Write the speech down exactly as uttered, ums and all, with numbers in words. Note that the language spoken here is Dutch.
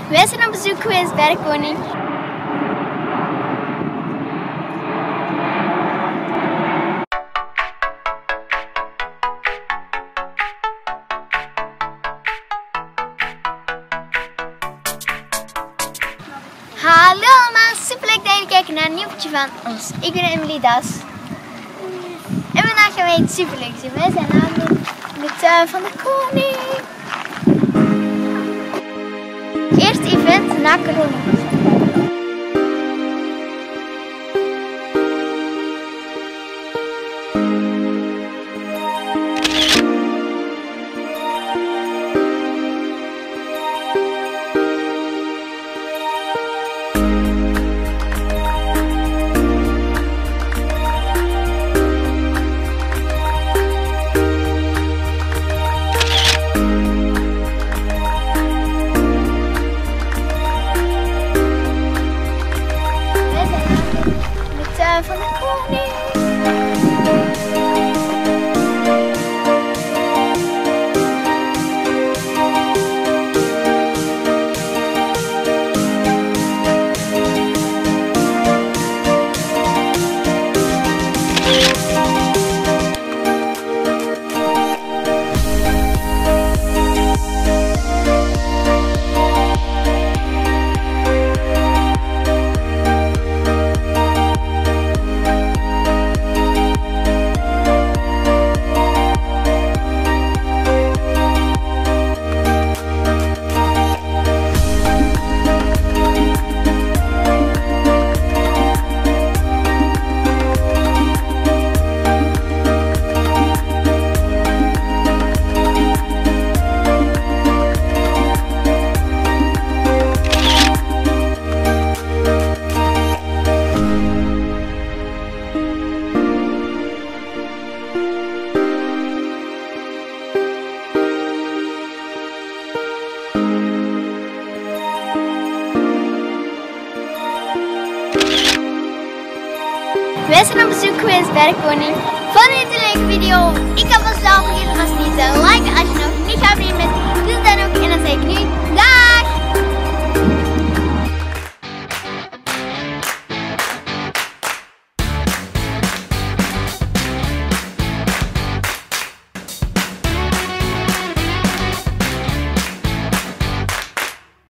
Wij zijn op bezoek geweest bij de koning. Hallo allemaal, super leuk dat jullie kijken naar een nieuw videootje van ons. Ik ben Emily Das. En vandaag gaan wij iets super leuks doen. Wij zijn namelijk in de tuin van de koning. Eerste event na corona. Van de koning. Wij zijn op bezoek geweest bij de koning. Vond je dit een leuke video? Ik kan vanzelf vergeten als niet te liken als je nog